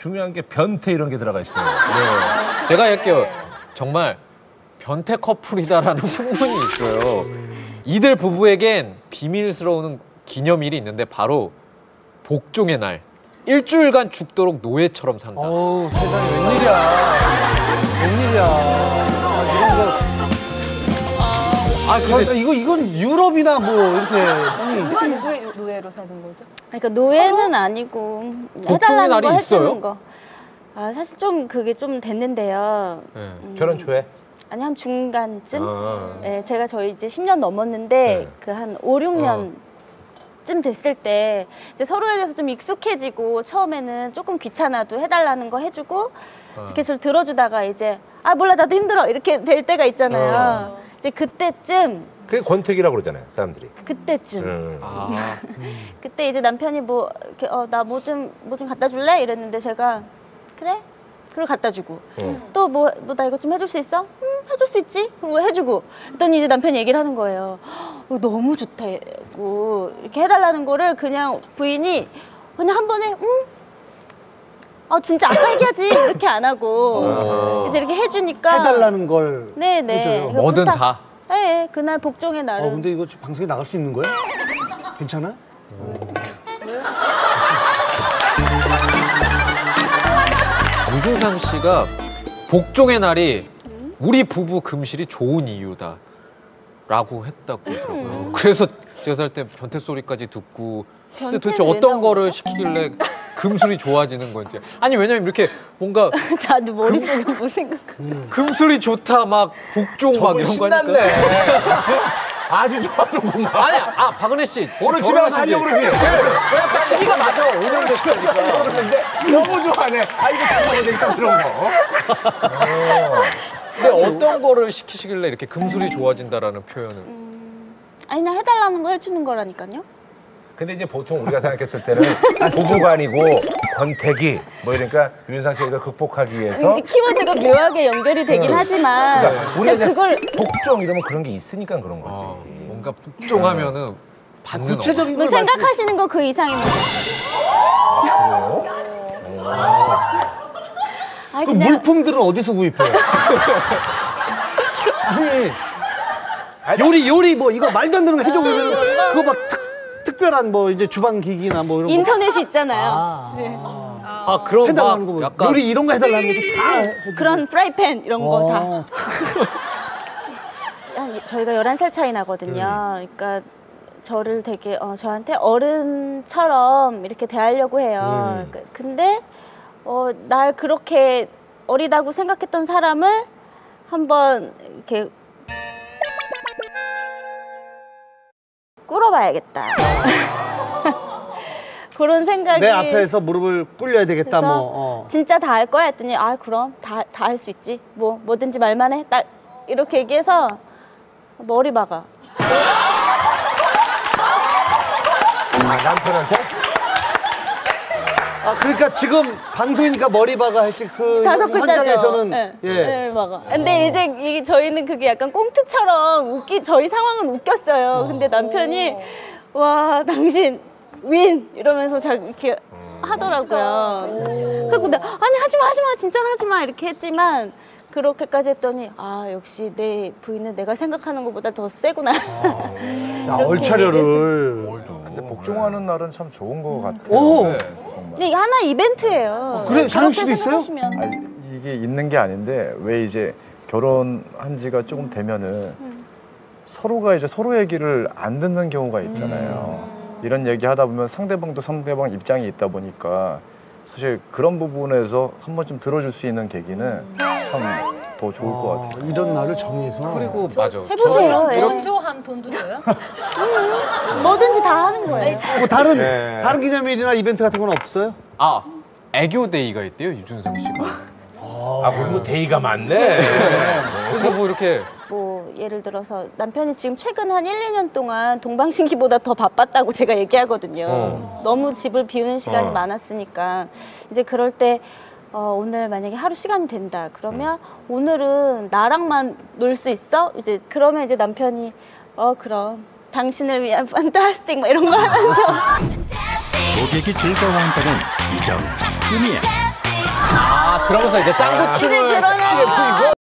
중요한 게 변태 이런 게 들어가 있어요. 네. 제가 할게요. 정말 변태 커플이다라는 풍문이 있어요. 이들 부부에겐 비밀스러운 기념일이 있는데 바로 복종의 날. 일주일간 죽도록 노예처럼 산다. 어우, 세상에 웬일이야. 웬일이야. 근데 이건 유럽이나 뭐 이렇게 누가 누구의 노예로 사는 거죠? 그러니까 노예는 아니고 해달라는 날이 거 있어요? 해주는 거. 사실 좀 그게 좀 됐는데요. 네. 결혼 초에? 아니 한 중간쯤. 네, 제가 저희 이제 10년 넘었는데 그 한 5, 6년쯤 됐을 때 이제 서로에 대해서 좀 익숙해지고 처음에는 조금 귀찮아도 해달라는 거 해주고 이렇게 저를 들어주다가 이제 몰라 나도 힘들어 이렇게 될 때가 있잖아요. 이제 그때쯤. 그게 권태기라고 그러잖아요, 사람들이. 그때쯤. 그때 이제 남편이 뭐 이렇게 나 뭐 좀 갖다 줄래? 이랬는데 제가 그래? 그걸 갖다 주고 또 뭐 나 이거 좀 해줄 수 있어? 해줄 수 있지? 그리고 해주고 그랬더니 이제 남편이 얘기를 하는 거예요. 너무 좋다고 이렇게 해달라는 거를 그냥 부인이 그냥 한 번에 진짜 아까 얘기하지 이렇게 안 하고 이제 이렇게 해주니까 해달라는 걸 네네 해줘요. 뭐든 다. 네, 그날 복종의 날은. 근데 이거 방송에 나갈 수 있는 거야? 괜찮아? 유준상 씨가 복종의 날이 우리 부부 금실이 좋은 이유다 라고 했다고 하더라고요. 그래서 제가 살 때 변태 소리까지 듣고 근데 도대체 어떤 거를 시키길래 금술이 좋아지는 건지. 아니 왜냐면 이렇게 뭔가 나도 머릿속에 뭐 생각 금술이 좋다 막 복종 막 이런 거 하니까 아주 좋아하는구나. 아니 박은혜 씨 오늘 집에 가서 하려고 그러지. 시기가 맞아. 5년 됐으니까. 너무 좋아하네. 이거 잘 먹어야 되겠다 이런 거. 근데 어떤 거를 시키시길래 이렇게 금술이 좋아진다라는 표현을? 아니 나 해달라는 거 해주는 거라니까요. 근데 이제 보통 우리가 생각했을 때는 부부가 아니고 권태기 뭐 이러니까 유인상 씨가 극복하기 위해서 근데 키워드가 묘하게 연결이 되긴 하지만 그러니까 우리가 그걸 복종 이러면 그런 게 있으니까 그런 거지. 뭔가 복종하면은 받는 구체적인 뭐 걸 생각하시는 거 그 이상인 거죠. 그 물품들은 어디서 구입해요? 아니 요리 뭐 이거 말도 안 되는 거 해줘 그러면 그거 막 특별한 뭐 이제 주방 기기나 뭐 이런 거 인터넷이 있잖아요. 그런 해달라는 거 약간 요리 이런 거 해달라는 것도 다 해주고. 그런 프라이팬 이런 거 다. 저희가 11살 차이 나거든요. 그러니까 저를 되게 저한테 어른처럼 이렇게 대하려고 해요. 근데 날 그렇게 어리다고 생각했던 사람을 한번 이렇게 꿇어봐야겠다. 그런 생각이 내 앞에서 무릎을 꿇려야 되겠다 뭐. 진짜 다 할 거야 했더니 그럼 다 할 수 있지. 뭐든지 말만 해. 딱 이렇게 얘기해서 머리 박아. 남편한테? 그러니까 지금 방송이니까 머리 박아 했지 그 5글자죠. 현장에서는 네, 박아. 근데 이제 저희는 그게 약간 꽁트처럼 저희 상황은 웃겼어요. 근데 남편이 와 당신 윈 이러면서 이렇게 하더라고요. 그래서 아니 하지마 진짜로 하지마 이렇게 했지만 그렇게까지 했더니 역시 내 부인은 내가 생각하는 것보다 더 세구나. 얼차려를. 근데 복종하는 날은 참 좋은 것 같아요. 네, 정말. 근데 하나 이벤트예요. 그래 장혁 씨도 있어요? 이게 있는 게 아닌데 왜 이제 결혼한 지가 조금 되면은 서로가 이제 서로 얘기를 안 듣는 경우가 있잖아요. 이런 얘기 하다 보면 상대방도 상대방 입장이 있다 보니까 사실 그런 부분에서 한 번쯤 들어줄 수 있는 계기는 참 더 좋을 것 같아요. 이런 날을 정해서. 그리고 맞아. 해보세요. 건조함 돈도 줘요? 뭐든지 다 하는 거예요. 뭐 다른 기념일이나 이벤트 같은 건 없어요? 애교데이가 있대요 유준상 씨가. 그럼 뭐 데이가 많네. 그래서 뭐 이렇게 예를 들어서 남편이 지금 최근 한 1, 2년 동안 동방신기보다 더 바빴다고 제가 얘기하거든요. 너무 집을 비우는 시간이 많았으니까 이제 그럴 때 오늘 만약에 하루 시간이 된다 그러면 오늘은 나랑만 놀 수 있어? 이제 그러면 이제 남편이 그럼 당신을 위한 판타스틱 뭐 이런 거 하면서 고객이 즐거워한다는 이 점쯤이야. 아, 그러면서 이제 짱구 춤을 그러면